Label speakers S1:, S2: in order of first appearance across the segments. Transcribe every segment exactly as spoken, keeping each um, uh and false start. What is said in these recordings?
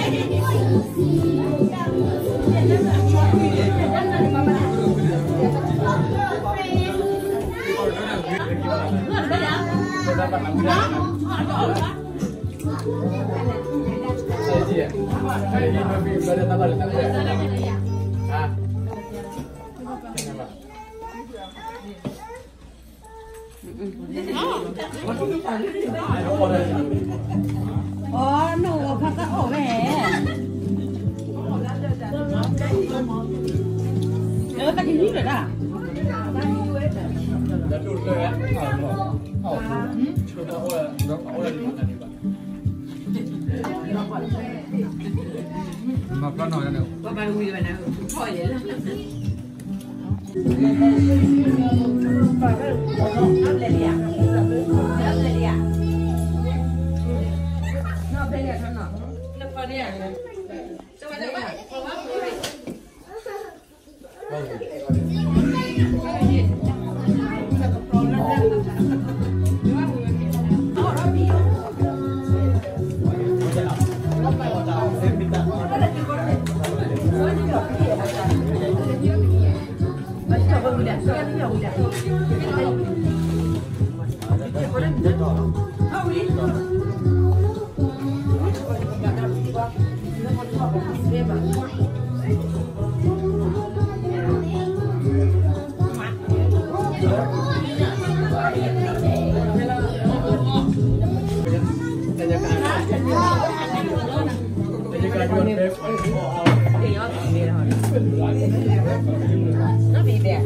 S1: Oh, no, kakak oh eh. Ờ, ta nhìn rồi đó.
S2: Mà con nói nữa.
S3: Có bao nhiêu rồi nào? Thôi vậy lắm. Nó lên đi à? Nó lên đi à? Nó lên đi à? Nó nó con đi à? Sao mà vậy? Nó bị đẹp.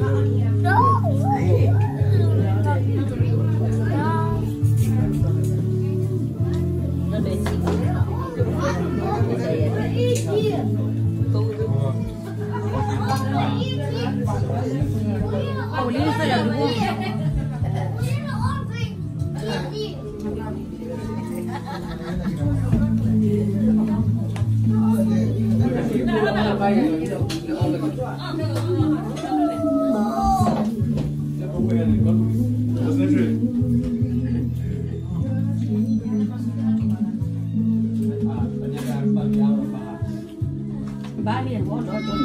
S3: Ba liền có đó thôi.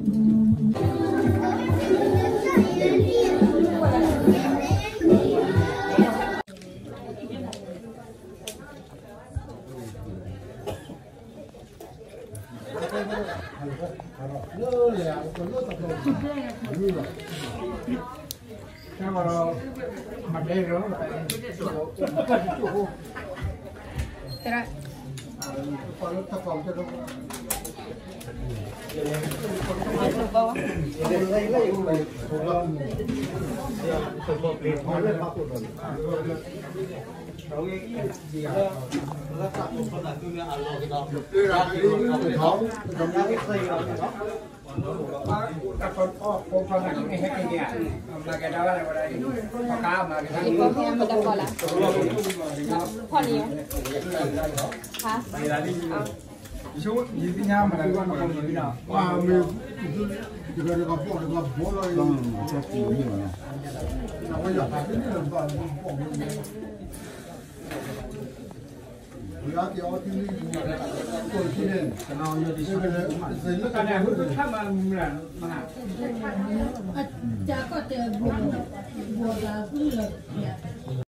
S3: Tera.
S2: Các con có con con này cái hết cái gì à? Mà cái đó là đây, có cá mà cái
S1: Ini kau yang pada kola. Kau ni. Hah?
S2: số gì cái nhau mà là con con gì nào?
S4: À mình thì cái gặp bọn gặp bố rồi. Vâng, chắc kiểu như vậy. Nó bây giờ phải cái này là toàn bọn mình. Giá thì ở trên này còn trên này nào giờ thì cái này
S2: cái này hơi khác mà là mà nào?
S1: Chả có tiền buồn buồn là cứ là